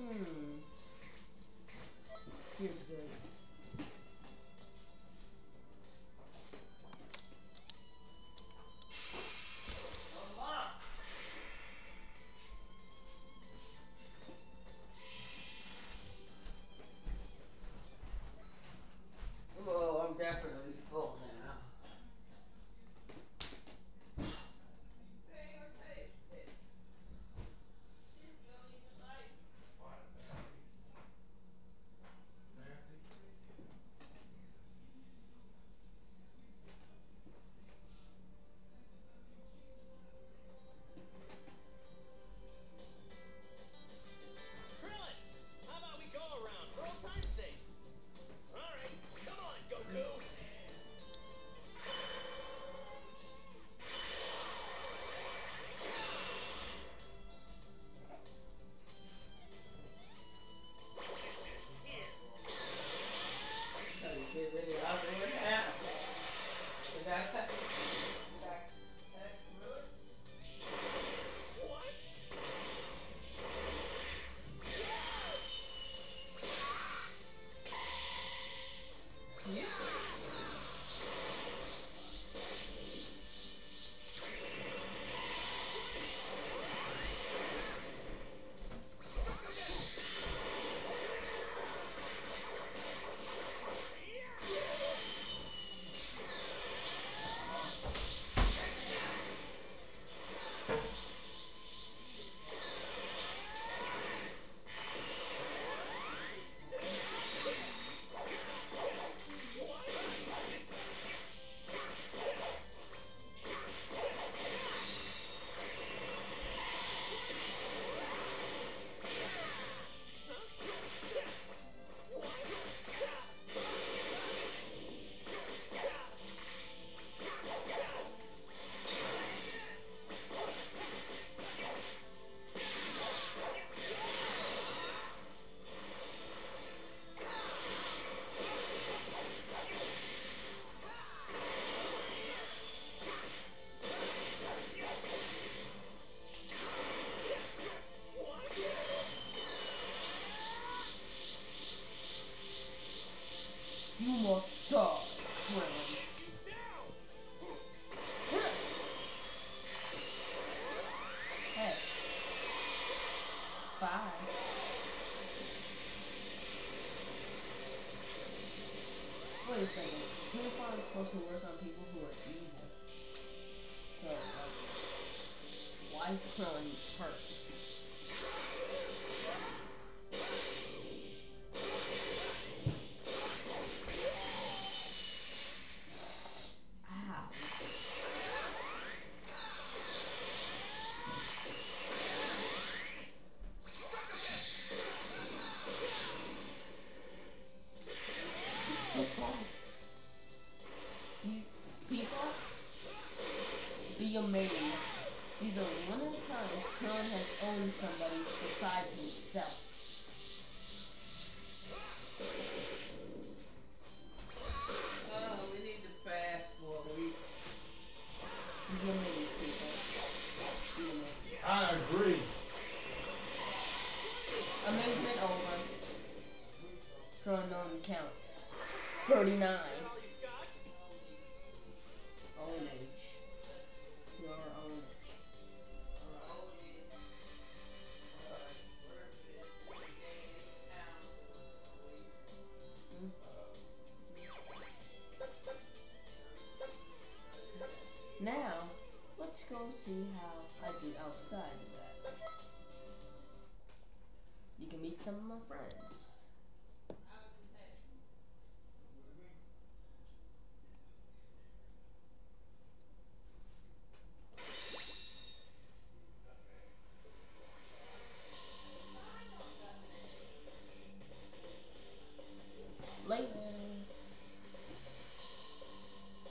Here's good. Oh, I'm definitely full now. Krillin, how about we go around for old time's sake? All right, come on, Goku. So you get ready, I'll do it now. You got cut. You got cut through it. What? You must die, Krillin. Hey. Bye. Wait a second. Spirit Bomb is supposed to work on people who are evil. So, why is Krillin hurt? Ow. These people, be amazed. These are one of the times Krillin has owned somebody besides himself. Oh, we need to fast forward. Be amazed, people. Be amazed. I agree. Amazement over. Krillin on the count. 39. All you've got? Ownage. Your ownage. Now, let's go see how I do outside of that. You can meet some of my friends.